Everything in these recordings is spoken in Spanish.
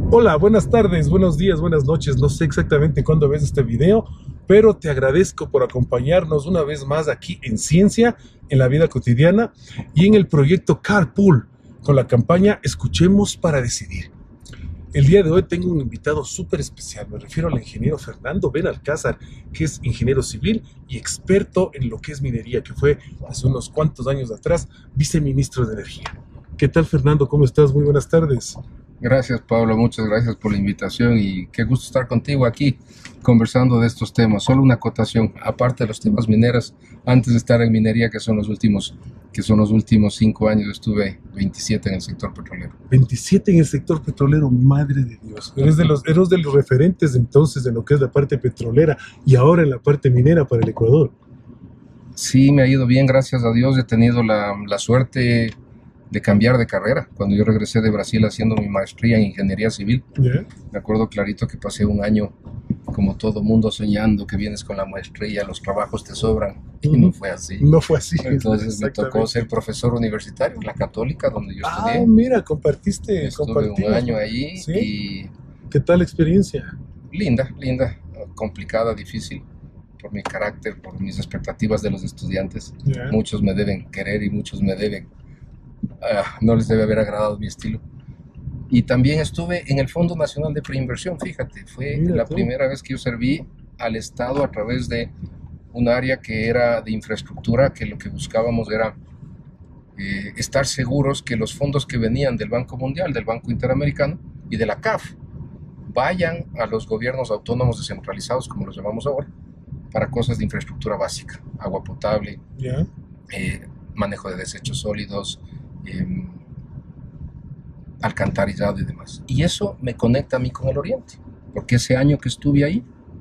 Hola, buenas tardes, buenos días, buenas noches. No sé exactamente cuándo ves este video, pero te agradezco por acompañarnos una vez más aquí en Ciencia, en la vida cotidiana y en el proyecto Carpool con la campaña Escuchemos para Decidir. El día de hoy tengo un invitado súper especial. Me refiero al ingeniero Fernando Benalcázar, que es ingeniero civil y experto en lo que es minería, que fue hace unos cuantos años atrás viceministro de Energía. ¿Qué tal, Fernando? ¿Cómo estás? Muy buenas tardes. Gracias, Pablo, muchas gracias por la invitación y qué gusto estar contigo aquí conversando de estos temas. Solo una acotación, aparte de los temas mineros, antes de estar en minería, que son los últimos 5 años, estuve 27 en el sector petrolero. 27 en el sector petrolero, madre de Dios. Eres de los referentes entonces de lo que es la parte petrolera y ahora en la parte minera para el Ecuador. Sí, me ha ido bien, gracias a Dios. He tenido la suerte de cambiar de carrera. Cuando yo regresé de Brasil haciendo mi maestría en ingeniería civil, ¿Ya? me acuerdo clarito que pasé un año como todo mundo soñando que vienes con la maestría, los trabajos te sobran, y no fue así. No fue así. Entonces me tocó ser profesor universitario en la Católica, donde yo estudié. Ah, mira, Estuve un año ahí. ¿Sí? Y ¿Qué tal la experiencia? linda, complicada, difícil, por mi carácter, por mis expectativas de los estudiantes. ¿Ya? Muchos me deben querer y muchos me deben, no les debe haber agradado mi estilo. Y también estuve en el Fondo Nacional de Preinversión, fíjate, fue Mira la tú. primera vez que yo serví al Estado a través de un área que era de infraestructura, que lo que buscábamos era estar seguros que los fondos que venían del Banco Mundial, del Banco Interamericano y de la CAF vayan a los gobiernos autónomos descentralizados, como los llamamos ahora, para cosas de infraestructura básica, agua potable, ¿Ya? manejo de desechos sólidos, alcantarillado y demás. Y eso me conecta a mí con el Oriente, porque ese año que estuve ahí,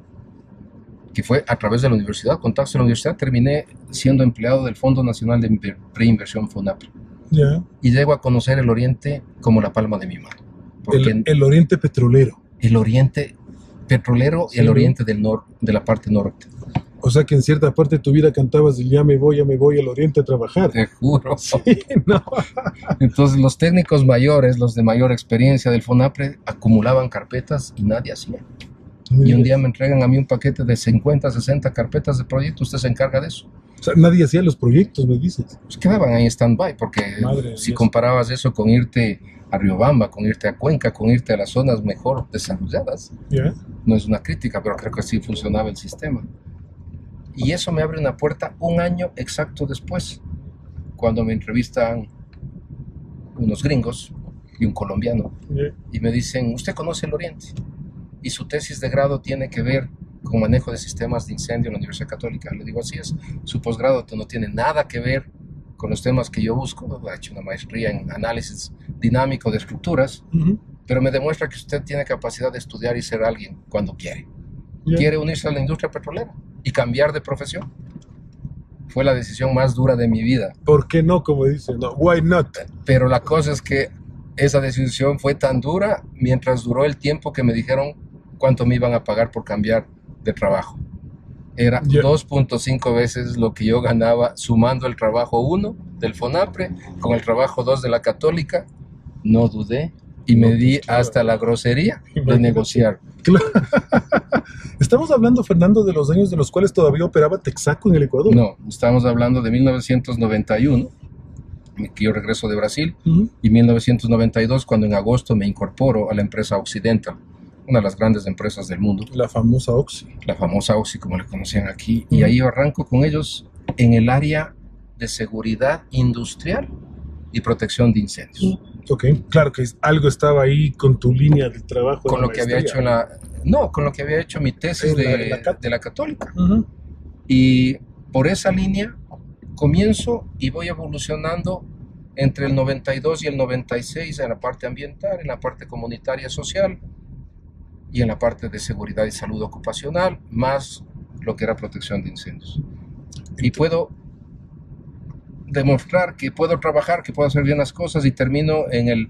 que fue a través de la universidad, contactos en la universidad, terminé siendo empleado del Fondo Nacional de Preinversión, FONAPRE. ¿Ya? Y llego a conocer el Oriente como la palma de mi mano. Porque El Oriente petrolero. el Oriente petrolero y Sí, el ¿no? Oriente de la parte norte. O sea que en cierta parte de tu vida cantabas el ya me voy al Oriente a trabajar. Te juro. Sí, no. Entonces los técnicos mayores, los de mayor experiencia del FONAPRE, acumulaban carpetas y nadie hacía. Y un día me entregan a mí un paquete de 50, 60 carpetas de proyecto, usted se encarga de eso. O sea, nadie hacía los proyectos, me dices. Pues quedaban ahí en stand-by, porque Madre de si Dios. comparabas eso con irte a Riobamba, con irte a Cuenca, con irte a las zonas mejor desarrolladas, ¿Ya? no es una crítica, pero creo que así funcionaba el sistema. Y eso me abre una puerta un año exacto después, cuando me entrevistan unos gringos y un colombiano, ¿Ya? y me dicen, ¿usted conoce el Oriente? Y su tesis de grado tiene que ver con manejo de sistemas de incendio en la Universidad Católica. Le digo, así es. Su posgrado no tiene nada que ver con los temas que yo busco. Ha hecho una maestría en análisis dinámico de estructuras, pero me demuestra que usted tiene capacidad de estudiar y ser alguien cuando quiere. ¿Ya? Quiere unirse a la industria petrolera y cambiar de profesión. Fue la decisión más dura de mi vida. ¿Por qué no? Como dicen, no, why not? Pero la cosa es que esa decisión fue tan dura mientras duró el tiempo que me dijeron cuánto me iban a pagar por cambiar de trabajo. Era 2.5 veces lo que yo ganaba sumando el trabajo 1 del FONAPRE con el trabajo 2 de la Católica. No dudé y me di hasta la grosería de negociar. Claro. Estamos hablando, Fernando, de los años de los cuales todavía operaba Texaco en el Ecuador. No, estamos hablando de 1991, que yo regreso de Brasil, y 1992, cuando en agosto me incorporo a la empresa Occidental, una de las grandes empresas del mundo. La famosa Oxy. La famosa Oxy, como le conocían aquí. Y ahí yo arranco con ellos en el área de seguridad industrial y protección de incendios. Ok, claro que algo estaba ahí con tu línea de trabajo. Con lo que había hecho con lo que había hecho mi tesis de la Católica. Y por esa línea comienzo y voy evolucionando entre el 92 y el 96 en la parte ambiental, en la parte comunitaria social y en la parte de seguridad y salud ocupacional, más lo que era protección de incendios. Y puedo demostrar que puedo trabajar, que puedo hacer bien las cosas, y termino en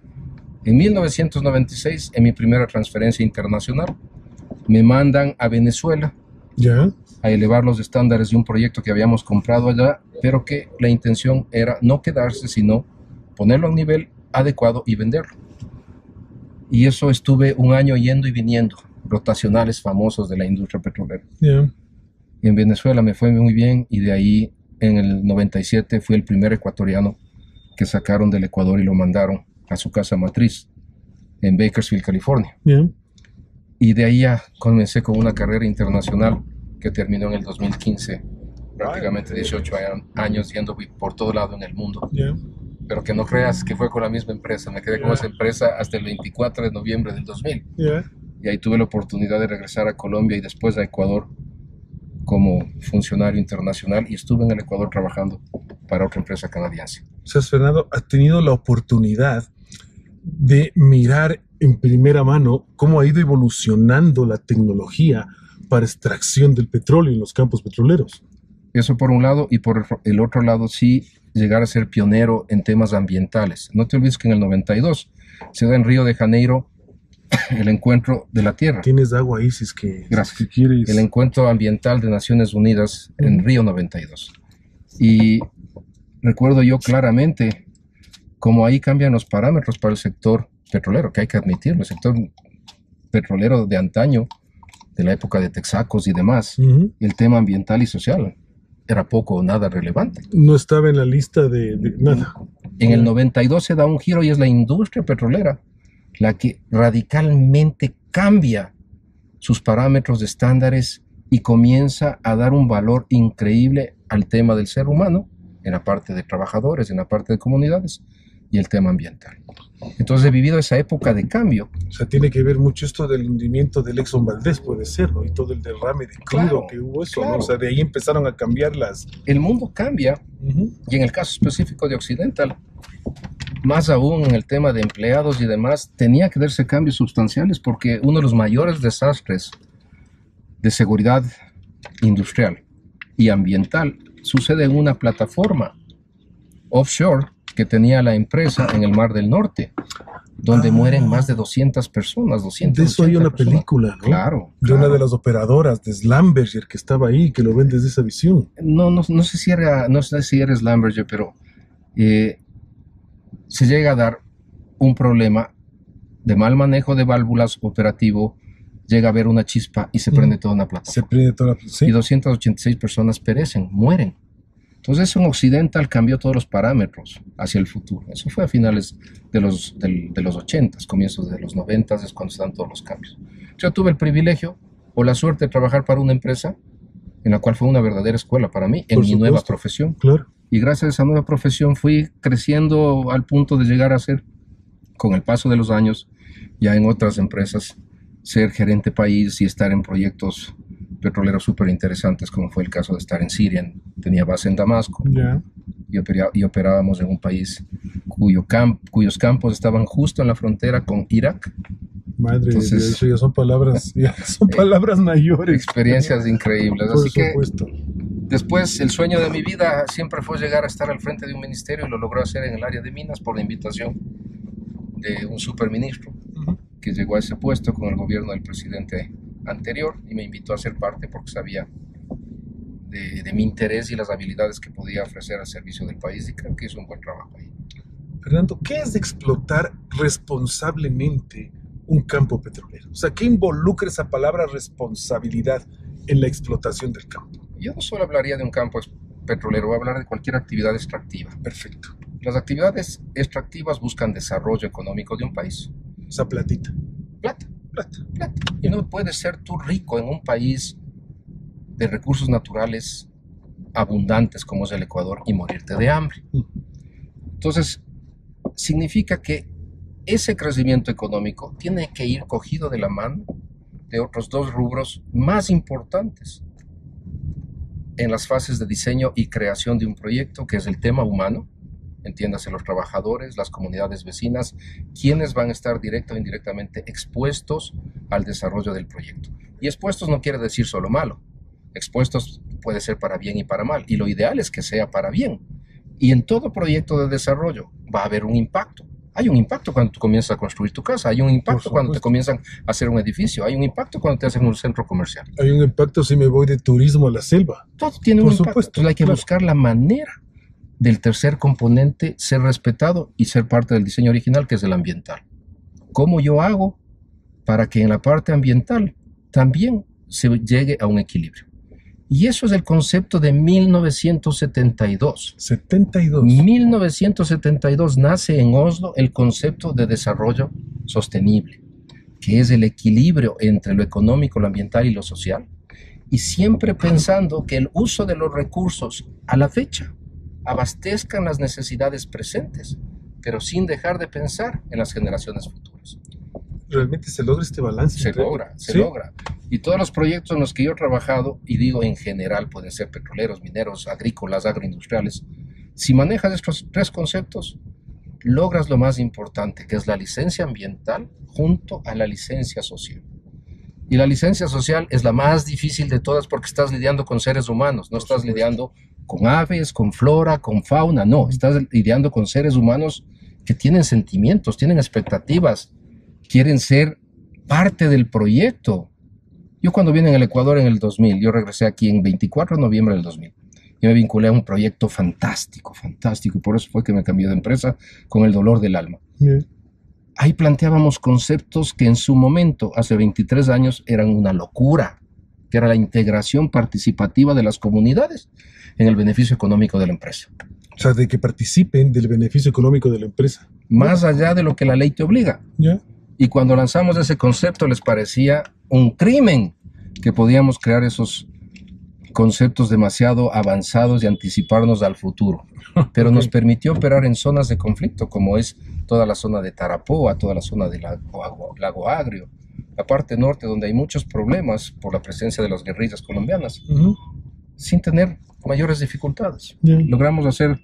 1996 en mi primera transferencia internacional. Me mandan a Venezuela, ¿Ya? a elevar los estándares de un proyecto que habíamos comprado allá, pero que la intención era no quedarse, sino ponerlo a un nivel adecuado y venderlo. Y eso estuve un año yendo y viniendo, rotacionales famosos de la industria petrolera. Yeah. Y en Venezuela me fue muy bien, y de ahí en el 97 fui el primer ecuatoriano que sacaron del Ecuador y lo mandaron a su casa matriz en Bakersfield, California. Yeah. Y de ahí ya comencé con una carrera internacional que terminó en el 2015, prácticamente 18 años yendo por todo lado en el mundo. Yeah. Pero que no creas que fue con la misma empresa, me quedé con esa empresa hasta el 24 de noviembre del 2000. Yeah. Y ahí tuve la oportunidad de regresar a Colombia y después a Ecuador como funcionario internacional, y estuve en el Ecuador trabajando para otra empresa canadiense. O sea, Fernando, has tenido la oportunidad de mirar en primera mano cómo ha ido evolucionando la tecnología para extracción del petróleo en los campos petroleros. Eso por un lado, y por el otro lado sí llegar a ser pionero en temas ambientales. No te olvides que en el 92 se da en Río de Janeiro el encuentro de la Tierra. Tienes agua ahí si es que, Gracias. Si quieres. El encuentro ambiental de Naciones Unidas en Río 92. Y recuerdo yo claramente cómo ahí cambian los parámetros para el sector petrolero, que hay que admitirlo. El sector petrolero de antaño, de la época de Texacos y demás, el tema ambiental y social era poco o nada relevante. No estaba en la lista de nada. En el 92 se da un giro y es la industria petrolera la que radicalmente cambia sus parámetros de estándares y comienza a dar un valor increíble al tema del ser humano, en la parte de trabajadores, en la parte de comunidades, y el tema ambiental. Entonces he vivido esa época de cambio. O sea, tiene que ver mucho esto del hundimiento del Exxon Valdez, puede ser, ¿no? Y todo el derrame de crudo que hubo eso, ¿no? O sea, de ahí empezaron a cambiar las... El mundo cambia, y en el caso específico de Occidental, más aún en el tema de empleados y demás, tenía que darse cambios sustanciales, porque uno de los mayores desastres de seguridad industrial y ambiental sucede en una plataforma offshore que tenía la empresa en el Mar del Norte, donde mueren más de 200 personas, 200. De eso hay una película, ¿no? Claro. De una de las operadoras, de Schlumberger, que estaba ahí, que lo ven desde esa visión. No sé si era Schlumberger, pero se llega a dar un problema de mal manejo de válvulas operativo, llega a haber una chispa y se prende toda una plataforma. Se prende toda la plataforma. ¿Sí? Y 286 personas perecen, mueren. Entonces eso en Occidental cambió todos los parámetros hacia el futuro. Eso fue a finales de los 80s, comienzos de los 90s, es cuando están todos los cambios. Yo tuve el privilegio o la suerte de trabajar para una empresa en la cual fue una verdadera escuela para mí, en mi nueva profesión. Claro. Y gracias a esa nueva profesión fui creciendo al punto de llegar a ser, con el paso de los años, ya en otras empresas, ser gerente país y estar en proyectos petroleros súper interesantes, como fue el caso de estar en Siria. Tenía base en Damasco, y operábamos en un país cuyos campos estaban justo en la frontera con Irak. Madre, entonces, eso ya son palabras mayores. Experiencias increíbles. Por supuesto. Después el sueño de mi vida siempre fue llegar a estar al frente de un ministerio, y lo logró hacer en el área de minas por la invitación de un superministro que llegó a ese puesto con el gobierno del presidente anterior, y me invitó a ser parte porque sabía de mi interés y las habilidades que podía ofrecer al servicio del país, y creo que hizo un buen trabajo ahí. Fernando, ¿qué es explotar responsablemente un campo petrolero? O sea, ¿qué involucra esa palabra responsabilidad en la explotación del campo? Yo no solo hablaría de un campo petrolero, voy a hablar de cualquier actividad extractiva. Perfecto. Las actividades extractivas buscan desarrollo económico de un país. O sea, platita. Plata. Y no puedes ser tú rico en un país de recursos naturales abundantes como es el Ecuador y morirte de hambre. Entonces, significa que ese crecimiento económico tiene que ir cogido de la mano de otros dos rubros más importantes en las fases de diseño y creación de un proyecto, que es el tema humano, entiéndase los trabajadores, las comunidades vecinas, quienes van a estar directa o indirectamente expuestos al desarrollo del proyecto. Y expuestos no quiere decir solo malo, expuestos puede ser para bien y para mal, y lo ideal es que sea para bien. Y en todo proyecto de desarrollo va a haber un impacto. Hay un impacto cuando tú comienzas a construir tu casa, hay un impacto cuando te comienzan a hacer un edificio, hay un impacto cuando te hacen un centro comercial. Hay un impacto si me voy de turismo a la selva. Todo tiene un impacto. Entonces hay que buscar la manera del tercer componente ser respetado y ser parte del diseño original, que es el ambiental. ¿Cómo yo hago para que en la parte ambiental también se llegue a un equilibrio? Y eso es el concepto de 1972. 1972 nace en Oslo el concepto de desarrollo sostenible, que es el equilibrio entre lo económico, lo ambiental y lo social, y siempre pensando que el uso de los recursos a la fecha abastezcan las necesidades presentes, pero sin dejar de pensar en las generaciones futuras. ¿Realmente se logra este balance? Se logra. Y todos los proyectos en los que yo he trabajado, y digo en general, pueden ser petroleros, mineros, agrícolas, agroindustriales, si manejas estos tres conceptos, logras lo más importante, que es la licencia ambiental junto a la licencia social. Y la licencia social es la más difícil de todas porque estás lidiando con seres humanos, no estás lidiando con aves, con flora, con fauna, no, estás lidiando con seres humanos que tienen sentimientos, tienen expectativas, quieren ser parte del proyecto. Yo cuando vine en el Ecuador en el 2000, yo regresé aquí en 24 de noviembre del 2000, y me vinculé a un proyecto fantástico, y por eso fue que me cambié de empresa con el dolor del alma. Ahí planteábamos conceptos que en su momento, hace 23 años, eran una locura, que era la integración participativa de las comunidades en el beneficio económico de la empresa. O sea, de que participen del beneficio económico de la empresa. Más allá de lo que la ley te obliga. Y cuando lanzamos ese concepto les parecía un crimen que podíamos crear esos conceptos demasiado avanzados y anticiparnos al futuro. Pero nos permitió operar en zonas de conflicto, como es toda la zona de Tarapoa, toda la zona del Lago Agrio, la parte norte donde hay muchos problemas por la presencia de las guerrillas colombianas, sin tener mayores dificultades. Logramos hacer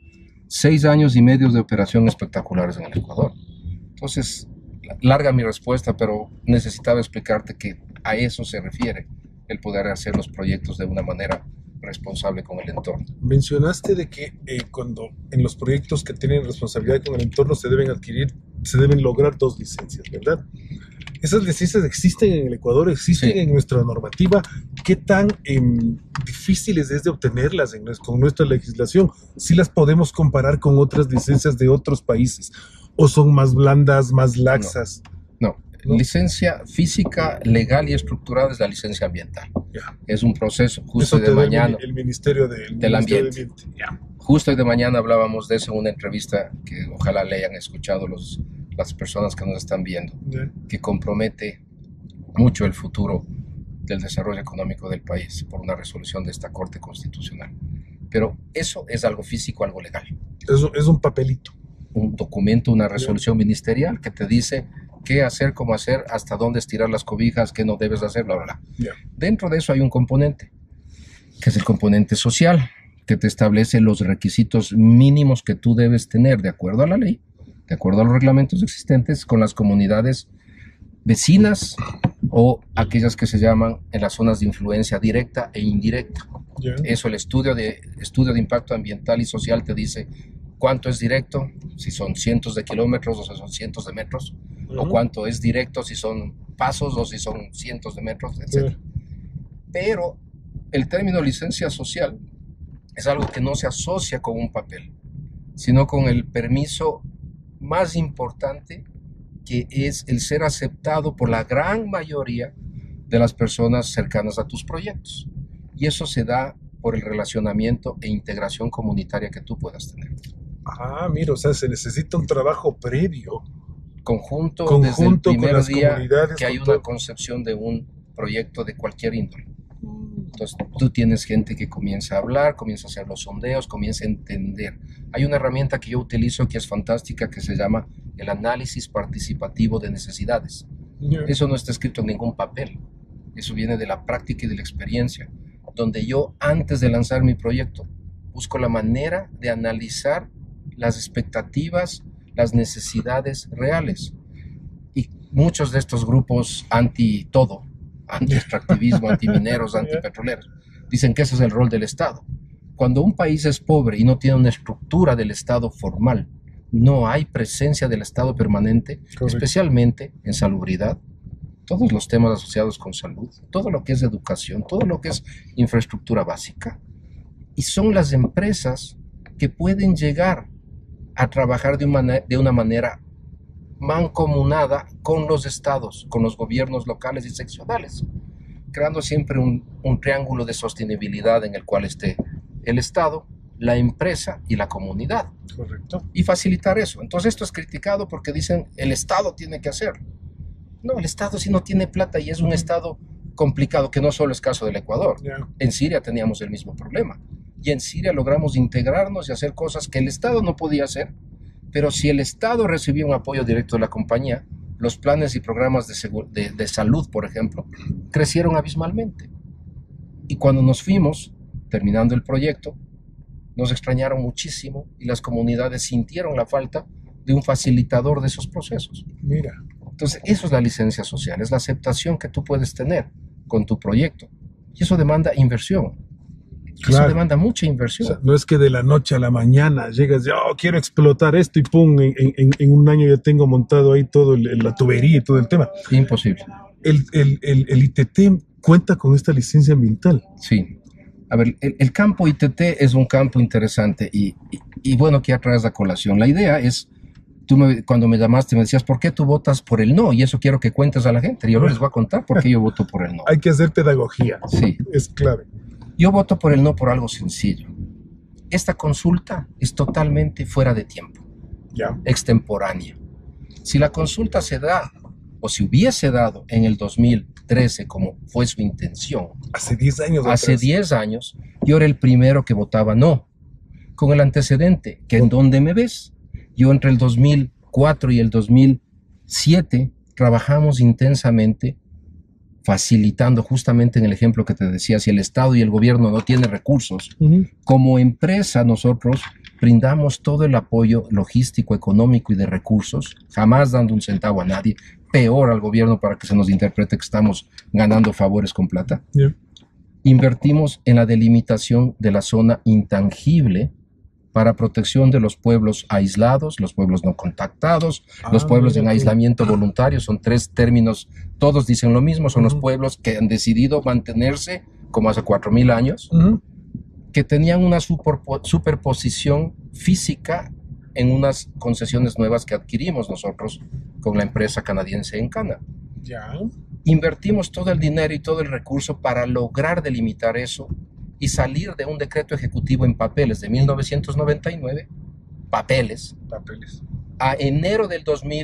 6 años y medio de operación espectaculares en el Ecuador. Entonces, larga mi respuesta, pero necesitaba explicarte que a eso se refiere el poder hacer los proyectos de una manera responsable con el entorno. Mencionaste de que cuando en los proyectos que tienen responsabilidad con el entorno se deben lograr 2 licencias, ¿verdad? ¿Esas licencias existen en el Ecuador? ¿Existen en nuestra normativa? ¿Qué tan difíciles es de obtenerlas con nuestra legislación? ¿Sí las podemos comparar con otras licencias de otros países? ¿O son más blandas, más laxas? No. Licencia física, legal y estructurada es la licencia ambiental. Es un proceso. Justo de mañana. El Ministerio del Ambiente. Justo hoy de mañana hablábamos de eso en una entrevista que ojalá le hayan escuchado las personas que nos están viendo, que compromete mucho el futuro del desarrollo económico del país por una resolución de esta Corte Constitucional. Pero eso es algo físico, algo legal. Es un papelito. Un documento, una resolución ministerial que te dice qué hacer, cómo hacer, hasta dónde estirar las cobijas, qué no debes hacer, bla, bla, bla. Dentro de eso hay un componente, que es el componente social, que te establece los requisitos mínimos que tú debes tener de acuerdo a la ley, de acuerdo a los reglamentos existentes con las comunidades vecinas o aquellas que se llaman en las zonas de influencia directa e indirecta. Eso el estudio de impacto ambiental y social te dice cuánto es directo, si son cientos de kilómetros o si son cientos de metros, o cuánto es directo, si son pasos o si son cientos de metros, etc. Pero el término licencia social es algo que no se asocia con un papel, sino con el permiso más importante, que es el ser aceptado por la gran mayoría de las personas cercanas a tus proyectos. Y eso se da por el relacionamiento e integración comunitaria que tú puedas tener. Mira, o sea, se necesita un trabajo previo. Conjunto desde el primer día que hay una concepción de un proyecto de cualquier índole. Entonces, tú tienes gente que comienza a hablar, comienza a hacer los sondeos, comienza a entender. Hay una herramienta que yo utilizo que es fantástica, que se llama el análisis participativo de necesidades. Eso no está escrito en ningún papel. Eso viene de la práctica y de la experiencia, donde yo, antes de lanzar mi proyecto, busco la manera de analizar las expectativas, las necesidades reales. Y muchos de estos grupos anti-todo, anti-extractivismo, anti-mineros, anti-petroleros, dicen que ese es el rol del Estado. Cuando un país es pobre y no tiene una estructura del Estado formal, no hay presencia del Estado permanente, especialmente en salubridad, todos los temas asociados con salud, todo lo que es educación, todo lo que es infraestructura básica. Y son las empresas que pueden llegar a trabajar de una manera mancomunada con los estados, con los gobiernos locales y seccionales, creando siempre un triángulo de sostenibilidad en el cual esté el Estado, la empresa y la comunidad. Correcto. Y facilitar eso. Entonces esto es criticado porque dicen el Estado tiene que hacerlo. No, el Estado sí no tiene plata y es un Estado complicado, que no solo es caso del Ecuador. En Siria teníamos el mismo problema. Y en Siria logramos integrarnos y hacer cosas que el Estado no podía hacer. Pero si el Estado recibía un apoyo directo de la compañía, los planes y programas de salud, por ejemplo, crecieron abismalmente. Y cuando nos fuimos, terminando el proyecto, nos extrañaron muchísimo y las comunidades sintieron la falta de un facilitador de esos procesos. Mira. Entonces, eso es la licencia social, es la aceptación que tú puedes tener con tu proyecto. Y eso demanda inversión. Claro. Eso demanda mucha inversión. O sea, no es que de la noche a la mañana llegas y quiero explotar esto y pum, en un año ya tengo montado ahí todo la tubería y todo el tema. Imposible. El ITT cuenta con esta licencia ambiental. Sí. A ver, el campo ITT es un campo interesante y bueno que ya traes la colación. La idea es, cuando me llamaste me decías, ¿por qué tú votas por el no? Y eso quiero que cuentes a la gente. Yo les voy a contar por qué yo voto por el no. Hay que hacer pedagogía. Sí. Es clave. Yo voto por el no por algo sencillo. Esta consulta es totalmente fuera de tiempo. Extemporánea. Si la consulta se da, o si hubiese dado en el 2013 como fue su intención, hace 10 años hace 10 años, yo era el primero que votaba no, con el antecedente que en dónde me ves. Yo entre el 2004 y el 2007 trabajamos intensamente facilitando, justamente en el ejemplo que te decía, si el Estado y el gobierno no tienen recursos, como empresa nosotros brindamos todo el apoyo logístico, económico y de recursos, jamás dando un centavo a nadie, peor al gobierno para que se nos interprete que estamos ganando favores con plata. Invertimos en la delimitación de la zona intangible para protección de los pueblos aislados, los pueblos no contactados, los pueblos en aislamiento voluntario, son 3 términos, todos dicen lo mismo, son los pueblos que han decidido mantenerse como hace 4.000 años, que tenían una superposición física en unas concesiones nuevas que adquirimos nosotros con la empresa canadiense Encana. Invertimos todo el dinero y todo el recurso para lograr delimitar eso y salir de un decreto ejecutivo en papeles de 1999, papeles, a enero del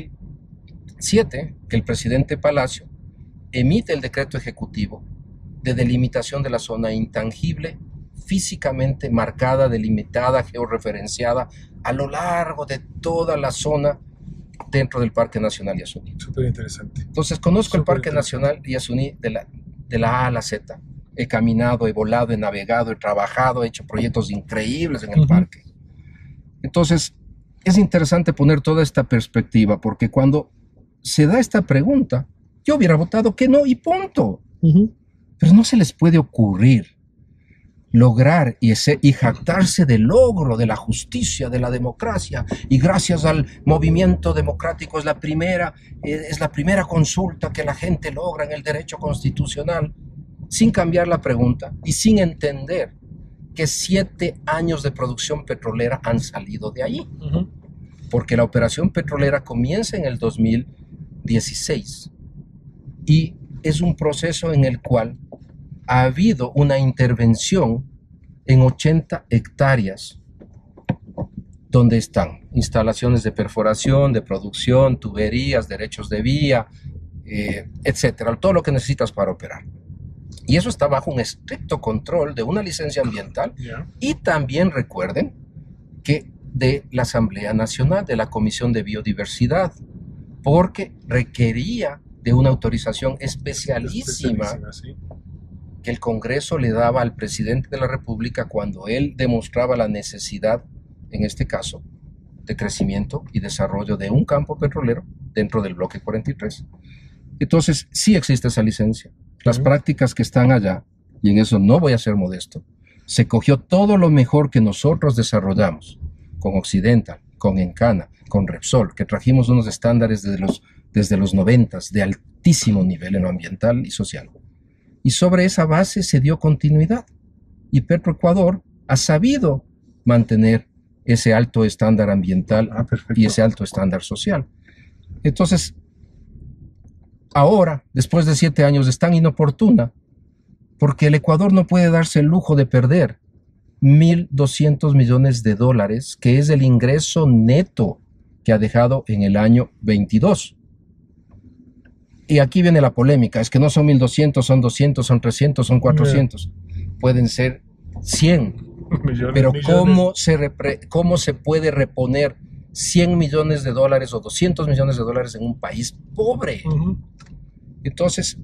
2007, que el presidente Palacio emite el decreto ejecutivo de delimitación de la zona intangible, físicamente marcada, delimitada, georreferenciada, a lo largo de toda la zona dentro del Parque Nacional Yasuní. Súper interesante. Entonces, conozco el Parque Nacional Yasuní de la A a la Z. He caminado, he volado, he navegado, he trabajado, he hecho proyectos increíbles en el parque. Entonces, es interesante poner toda esta perspectiva, porque cuando se da esta pregunta, yo hubiera votado que no y punto. Pero no se les puede ocurrir lograr y jactarse del logro de la justicia, de la democracia, y gracias al movimiento democrático es la primera consulta que la gente logra en el derecho constitucional, sin cambiar la pregunta y sin entender que 7 años de producción petrolera han salido de ahí. Porque la operación petrolera comienza en el 2016 y es un proceso en el cual ha habido una intervención en 80 hectáreas donde están instalaciones de perforación, de producción, tuberías, derechos de vía, etcétera, todo lo que necesitas para operar. Y eso está bajo un estricto control de una licencia ambiental y también recuerden que de la Asamblea Nacional, de la Comisión de Biodiversidad, porque requería de una autorización especialísima que el Congreso le daba al presidente de la República cuando él demostraba la necesidad, en este caso, de crecimiento y desarrollo de un campo petrolero dentro del bloque 43. Entonces, sí existe esa licencia. Las prácticas que están allá, y en eso no voy a ser modesto, se cogió todo lo mejor que nosotros desarrollamos con Occidental, con Encana, con Repsol, que trajimos unos estándares desde los 90s de altísimo nivel en lo ambiental y social. Y sobre esa base se dio continuidad. Y Petroecuador ha sabido mantener ese alto estándar ambiental y ese alto estándar social. Entonces, ahora, después de 7 años, es tan inoportuna porque el Ecuador no puede darse el lujo de perder 1.200 millones de dólares, que es el ingreso neto que ha dejado en el año 22. Y aquí viene la polémica, es que no son 1.200, son 200, son 300, son 400. Pueden ser 100. Pero ¿cómo se puede reponer 100 millones de dólares o 200 millones de dólares en un país pobre? Entonces,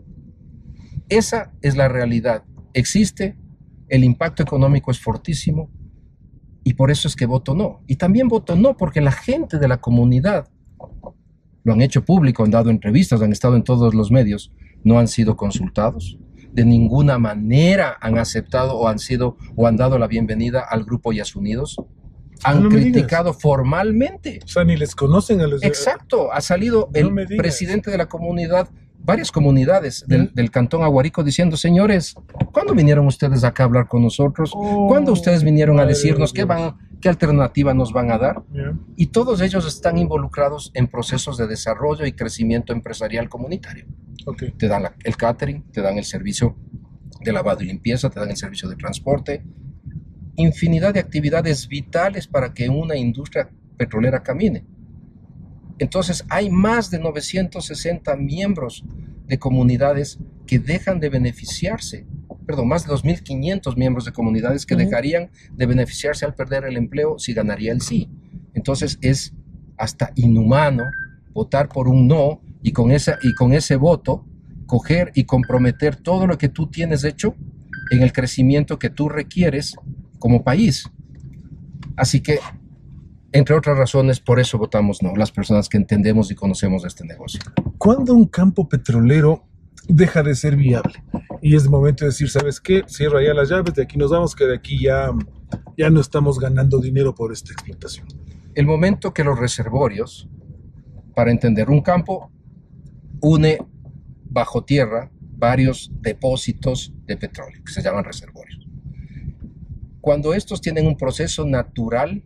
esa es la realidad. Existe, el impacto económico es fortísimo y por eso es que voto no. Y también voto no porque la gente de la comunidad lo han hecho público, han dado entrevistas, han estado en todos los medios, no han sido consultados. De ninguna manera han aceptado o han dado la bienvenida al grupo Yasunidos. Han criticado formalmente. O sea, ni les conocen a los... Exacto, ha salido el presidente de la comunidad, varias comunidades del Cantón Aguarico diciendo, señores, ¿cuándo vinieron ustedes acá a hablar con nosotros? ¿Cuándo ustedes vinieron a decirnos qué alternativa nos van a dar? Y todos ellos están involucrados en procesos de desarrollo y crecimiento empresarial comunitario. Te dan el catering, te dan el servicio de lavado y limpieza, te dan el servicio de transporte, infinidad de actividades vitales para que una industria petrolera camine. Entonces hay más de 960 miembros de comunidades que dejan de beneficiarse, más de 2.500 miembros de comunidades que dejarían de beneficiarse al perder el empleo si ganaría el sí. Entonces es hasta inhumano votar por un no y con ese voto coger y comprometer todo lo que tú tienes hecho en el crecimiento que tú requieres como país. Así que, entre otras razones, por eso votamos no, las personas que entendemos y conocemos de este negocio. ¿Cuándo un campo petrolero deja de ser viable? Y es el momento de decir, ¿sabes qué? Cierra ya las llaves, de aquí nos vamos, que de aquí ya no estamos ganando dinero por esta explotación. El momento que los reservorios, para entender un campo, une bajo tierra varios depósitos de petróleo, que se llaman reservorios. Cuando estos tienen un proceso natural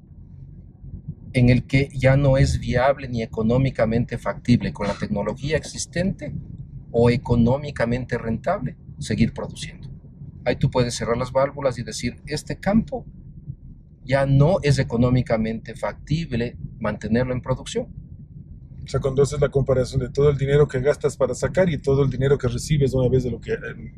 en el que ya no es viable ni económicamente factible con la tecnología existente o económicamente rentable seguir produciendo. Ahí tú puedes cerrar las válvulas y decir, este campo ya no es económicamente factible mantenerlo en producción. O sea, cuando haces la comparación de todo el dinero que gastas para sacar y todo el dinero que recibes una vez de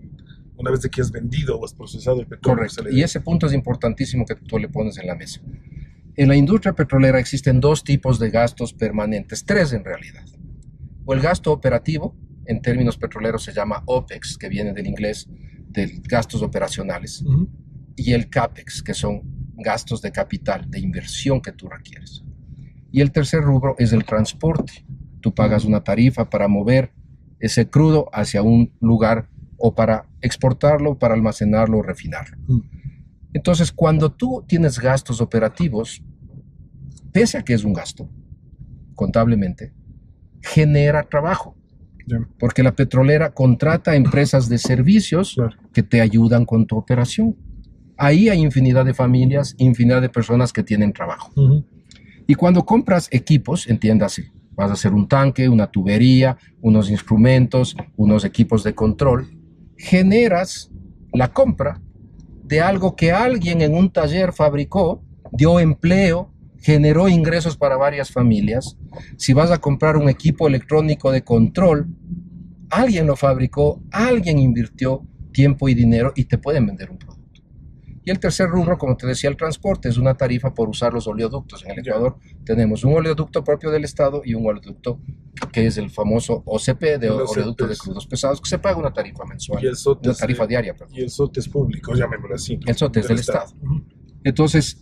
que has vendido o has procesado el petróleo. Correcto, y ese punto es importantísimo que tú le pones en la mesa. En la industria petrolera existen 2 tipos de gastos permanentes, 3 en realidad. O el gasto operativo, en términos petroleros se llama OPEX, que viene del inglés, de gastos operacionales, y el CAPEX, que son gastos de capital, de inversión que tú requieres. Y el tercer rubro es el transporte. Tú pagas una tarifa para mover ese crudo hacia un lugar o para exportarlo, para almacenarlo o refinarlo. Entonces, cuando tú tienes gastos operativos, pese a que es un gasto, contablemente, genera trabajo. Porque la petrolera contrata empresas de servicios que te ayudan con tu operación. Ahí hay infinidad de familias, infinidad de personas que tienen trabajo. Y cuando compras equipos, entiéndase, vas a hacer un tanque, una tubería, unos instrumentos, unos equipos de control, generas la compra de algo que alguien en un taller fabricó, dio empleo, generó ingresos para varias familias. Si vas a comprar un equipo electrónico de control, alguien lo fabricó, alguien invirtió tiempo y dinero y te pueden vender un producto. Y el tercer rubro, como te decía, el transporte, es una tarifa por usar los oleoductos. En el Ecuador tenemos un oleoducto propio del Estado y un oleoducto que es el famoso OCP, de oleoducto de crudos pesados, que se paga una tarifa mensual, una tarifa diaria. Y el SOT es público, llamémoslo así. El SOT es del Estado. Entonces,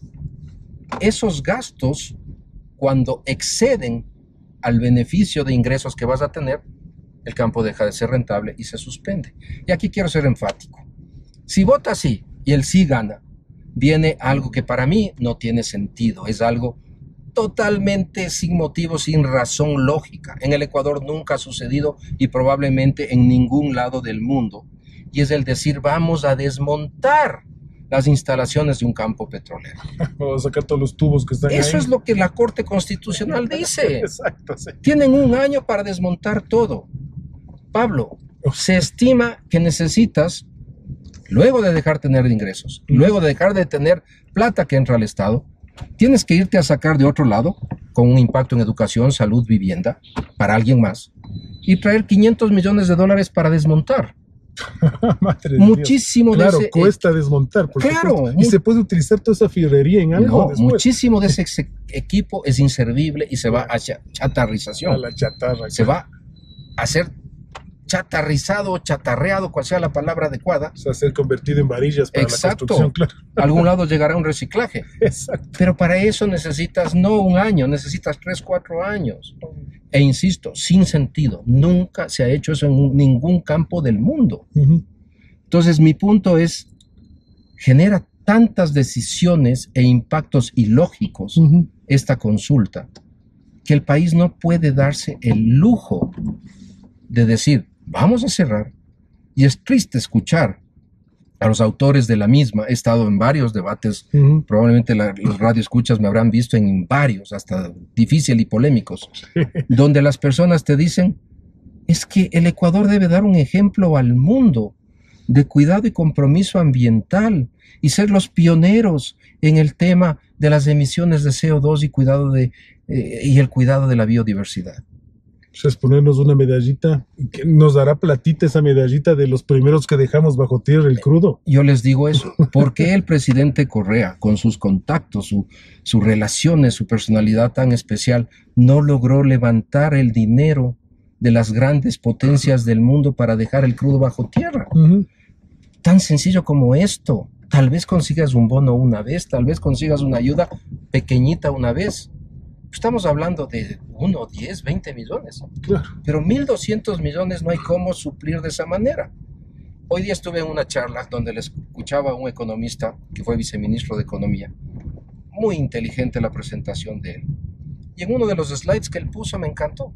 esos gastos, cuando exceden al beneficio de ingresos que vas a tener, el campo deja de ser rentable y se suspende. Y aquí quiero ser enfático. Si vota sí y el sí gana, viene algo que para mí no tiene sentido, es algo totalmente sin motivo, sin razón lógica. En el Ecuador nunca ha sucedido y probablemente en ningún lado del mundo. Y es el decir, vamos a desmontar las instalaciones de un campo petrolero. Vamos a sacar todos los tubos que están ahí. Eso es lo que la Corte Constitucional dice. Exacto, sí. Tienen un año para desmontar todo. Pablo, se estima que necesitas, luego de dejar de tener ingresos, luego de dejar de tener plata que entra al Estado, tienes que irte a sacar de otro lado, con un impacto en educación, salud, vivienda, para alguien más, y traer $500 millones para desmontar. Muchísimo Dios. de Claro, ese... cuesta desmontar. Claro. Y se puede utilizar toda esa fibrería en algo No, después. muchísimo de ese equipo es inservible y se va a chatarrización. A la chatarra. Se va a hacer chatarrizado o chatarreado, cual sea la palabra adecuada. O sea, ser convertido en varillas para la construcción, claro. A algún lado llegará un reciclaje. Exacto. Pero para eso necesitas no un año, necesitas 3, 4 años. E insisto, sin sentido. Nunca se ha hecho eso en ningún campo del mundo. Entonces, mi punto es, genera tantas decisiones e impactos ilógicos esta consulta, que el país no puede darse el lujo de decir, vamos a cerrar. Y es triste escuchar a los autores de la misma. He estado en varios debates, probablemente los radioescuchas me habrán visto en varios, hasta difíciles y polémicos, donde las personas te dicen, es que el Ecuador debe dar un ejemplo al mundo de cuidado y compromiso ambiental y ser los pioneros en el tema de las emisiones de CO2 y cuidado y el cuidado de la biodiversidad. Es ponernos una medallita, que nos dará platita esa medallita de los primeros que dejamos bajo tierra el crudo. Yo les digo eso, ¿por qué el presidente Correa, con sus contactos, sus relaciones, su personalidad tan especial, no logró levantar el dinero de las grandes potencias del mundo para dejar el crudo bajo tierra? Tan sencillo como esto. Tal vez consigas un bono una vez, tal vez consigas una ayuda pequeñita una vez. Estamos hablando de 1, 10, 20 millones. Claro. Pero 1.200 millones no hay cómo suplir de esa manera. Hoy día estuve en una charla donde le escuchaba a un economista que fue viceministro de Economía. Muy inteligente la presentación de él. Y en uno de los slides que él puso me encantó.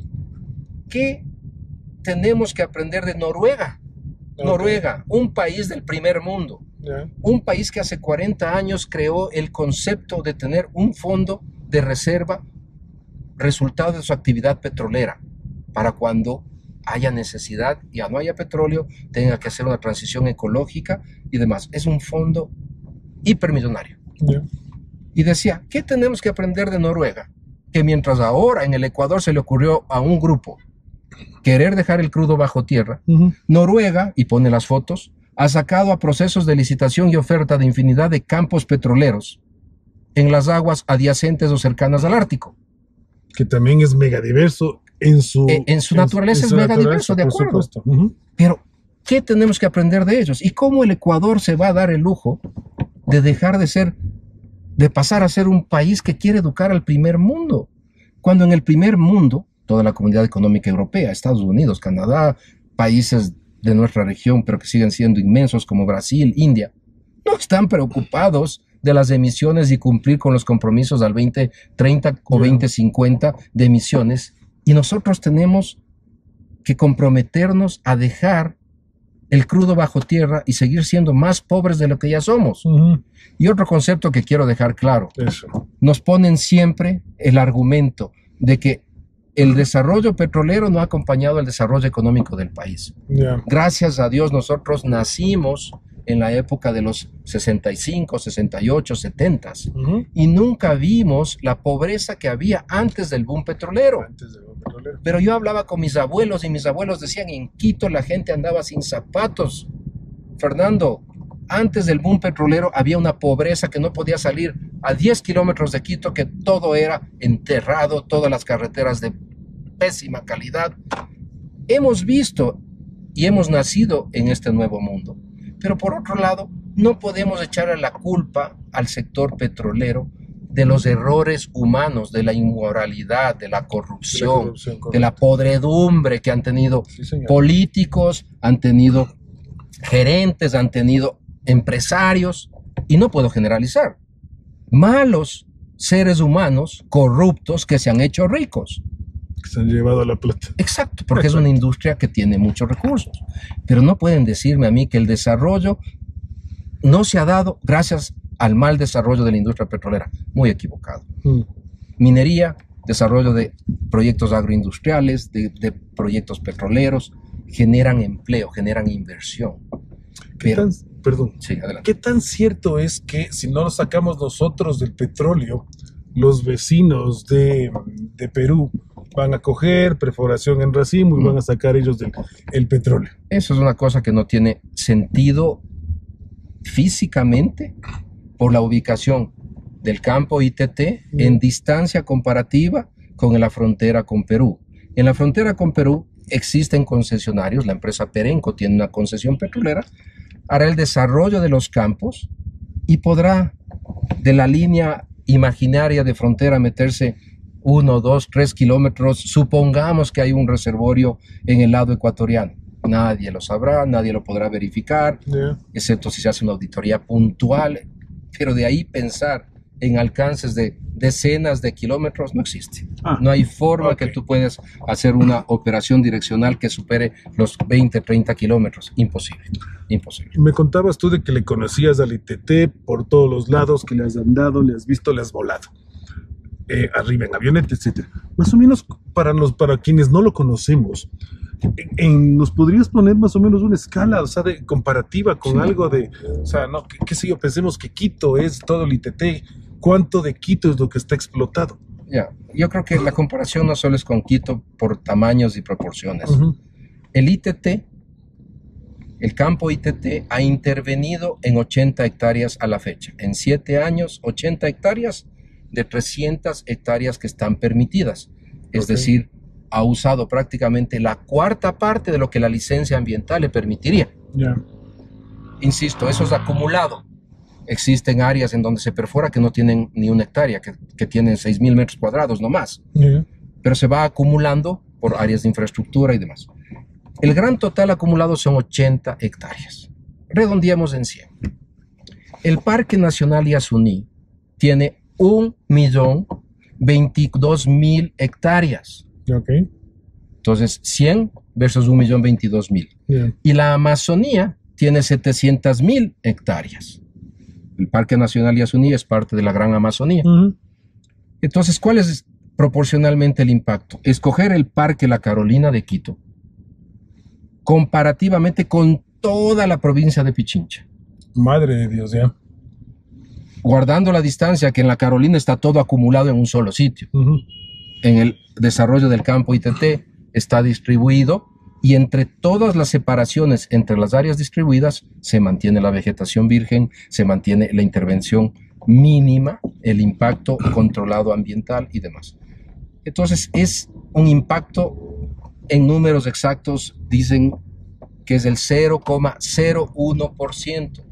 ¿Qué tenemos que aprender de Noruega? Okay. Noruega, un país del primer mundo. Un país que hace 40 años creó el concepto de tener un fondo de reserva resultado de su actividad petrolera para cuando haya necesidad, ya no haya petróleo, tenga que hacer una transición ecológica y demás. Es un fondo hipermillonario. Y decía, ¿qué tenemos que aprender de Noruega? Que mientras ahora en el Ecuador se le ocurrió a un grupo querer dejar el crudo bajo tierra, Noruega, y pone las fotos, ha sacado a procesos de licitación y oferta de infinidad de campos petroleros en las aguas adyacentes o cercanas al Ártico. Que también es megadiverso en su naturaleza, es megadiverso, de acuerdo. Pero, ¿qué tenemos que aprender de ellos? ¿Y cómo el Ecuador se va a dar el lujo de dejar de pasar a ser un país que quiere educar al primer mundo? Cuando en el primer mundo, toda la comunidad económica europea, Estados Unidos, Canadá, países de nuestra región, pero que siguen siendo inmensos como Brasil, India, no están preocupados de las emisiones y cumplir con los compromisos al 2030 o 2050 de emisiones. Y nosotros tenemos que comprometernos a dejar el crudo bajo tierra y seguir siendo más pobres de lo que ya somos. Y otro concepto que quiero dejar claro. Nos ponen siempre el argumento de que el desarrollo petrolero no ha acompañado el desarrollo económico del país. Gracias a Dios nosotros nacimos en la época de los 65, 68, 70 y nunca vimos la pobreza que había antes del boom petrolero. Pero yo hablaba con mis abuelos y mis abuelos decían, en Quito la gente andaba sin zapatos. Fernando, antes del boom petrolero había una pobreza que no podía salir a 10 kilómetros de Quito, que todo era enterrado, todas las carreteras de pésima calidad. Hemos visto y hemos nacido en este nuevo mundo. Pero por otro lado, no podemos echar la culpa al sector petrolero de los errores humanos, de la inmoralidad, de la corrupción, de la podredumbre que han tenido políticos, han tenido gerentes, han tenido empresarios, y no puedo generalizar. Malos seres humanos corruptos que se han hecho ricos. Que se han llevado la plata. Exacto, porque es una industria que tiene muchos recursos. Pero no pueden decirme a mí que el desarrollo no se ha dado gracias al mal desarrollo de la industria petrolera. Muy equivocado. Minería, desarrollo de proyectos agroindustriales, de proyectos petroleros, generan empleo, generan inversión. Sí, ¿qué tan cierto es que si no nos sacamos nosotros del petróleo, los vecinos de Perú van a coger perforación en racimo y van a sacar ellos el petróleo? Eso es una cosa que no tiene sentido físicamente por la ubicación del campo ITT en distancia comparativa con la frontera con Perú. En la frontera con Perú existen concesionarios, la empresa Perenco tiene una concesión petrolera, hará el desarrollo de los campos y podrá de la línea imaginaria de frontera meterse 1, 2, 3 kilómetros, supongamos que hay un reservorio en el lado ecuatoriano. Nadie lo sabrá, nadie lo podrá verificar, excepto si se hace una auditoría puntual, pero de ahí pensar en alcances de decenas de kilómetros no existe. No hay forma que tú puedas hacer una operación direccional que supere los 20, 30 kilómetros. Imposible, imposible. Me contabas tú de que le conocías al ITT por todos los lados, que le has andado, le has visto, le has volado. Arriba en avioneta, etc. Más o menos para quienes no lo conocemos, ¿nos podrías poner más o menos una escala, o sea, de comparativa con algo de, o sea, no, qué sé yo, pensemos que Quito es todo el ITT, ¿cuánto de Quito es lo que está explotado? Yo creo que la comparación no solo es con Quito por tamaños y proporciones. El ITT, el campo ITT ha intervenido en 80 hectáreas a la fecha. En 7 años, 80 hectáreas de 300 hectáreas que están permitidas. Es decir, ha usado prácticamente la cuarta parte de lo que la licencia ambiental le permitiría. Insisto, eso es acumulado. Existen áreas en donde se perfora que no tienen ni una hectárea, que tienen 6.000 metros cuadrados, no más. Pero se va acumulando por áreas de infraestructura y demás. El gran total acumulado son 80 hectáreas. Redondeamos en 100. El Parque Nacional Yasuní tiene 1.022.000 hectáreas. Entonces, 100 versus 1.022.000. Y la Amazonía tiene 700.000 hectáreas. El Parque Nacional Yasuní es parte de la Gran Amazonía. Entonces, ¿cuál es proporcionalmente el impacto? Escoger el Parque La Carolina de Quito comparativamente con toda la provincia de Pichincha. Madre de Dios, Guardando la distancia que en La Carolina está todo acumulado en un solo sitio. En el desarrollo del campo ITT está distribuido y entre todas las separaciones entre las áreas distribuidas se mantiene la vegetación virgen, se mantiene la intervención mínima, el impacto controlado ambiental y demás. Entonces es un impacto en números exactos, dicen que es el 0,01%.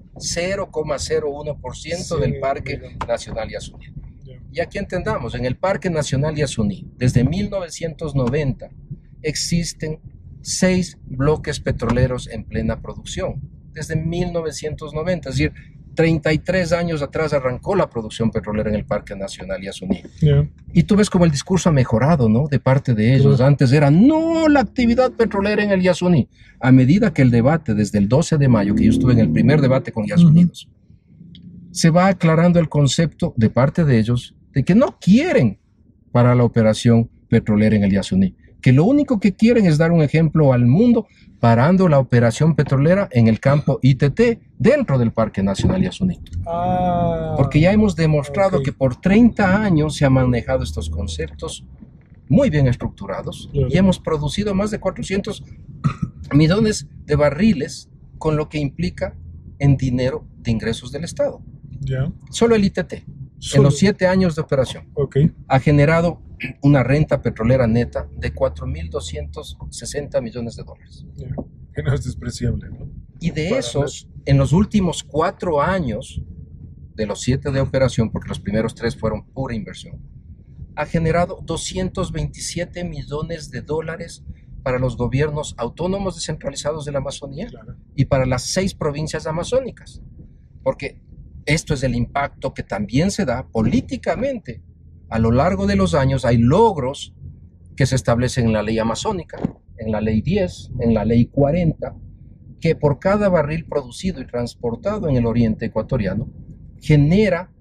0,01% del Parque Nacional Yasuní. Y aquí entendamos, en el Parque Nacional Yasuní, desde 1990, existen 6 bloques petroleros en plena producción. Desde 1990, es decir, 33 años atrás arrancó la producción petrolera en el Parque Nacional Yasuní. Y tú ves como el discurso ha mejorado, ¿no? De parte de ellos. Antes era, no, la actividad petrolera en el Yasuní. A medida que el debate, desde el 12 de mayo, que yo estuve en el primer debate con Yasunidos, se va aclarando el concepto de parte de ellos de que no quieren para la operación petrolera en el Yasuní, que lo único que quieren es dar un ejemplo al mundo parando la operación petrolera en el campo ITT dentro del Parque Nacional Yasuní. Porque ya hemos demostrado que por 30 años se han manejado estos conceptos muy bien estructurados y hemos producido más de 400 millones de barriles, con lo que implica en dinero de ingresos del Estado. Solo el ITT, en los 7 años de operación, ha generado una renta petrolera neta de 4.260 millones de dólares. Que no es despreciable, ¿no? Y de esos, en los últimos 4 años, de los 7 de operación, porque los primeros 3 fueron pura inversión, ha generado 227 millones de dólares para los gobiernos autónomos descentralizados de la Amazonía y para las 6 provincias amazónicas. Porque esto es el impacto que también se da políticamente. A lo largo de los años hay logros que se establecen en la ley amazónica, en la ley 10, en la ley 40, que por cada barril producido y transportado en el oriente ecuatoriano, genera